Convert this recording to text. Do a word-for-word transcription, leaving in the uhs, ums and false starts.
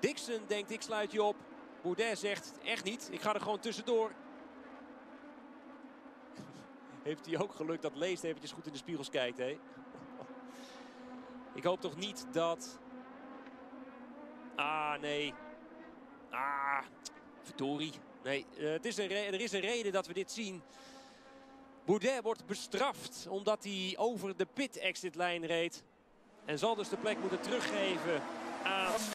Dixon denkt, ik sluit je op. Boudet zegt, echt niet. Ik ga er gewoon tussendoor. Heeft hij ook geluk dat Leest eventjes goed in de spiegels kijkt, hè? Ik hoop toch niet dat... Ah, nee. Ah, verdorie. Nee, uh, het is een er is een reden dat we dit zien. Boudet wordt bestraft omdat hij over de pit-exit-lijn reed. En zal dus de plek moeten teruggeven aan...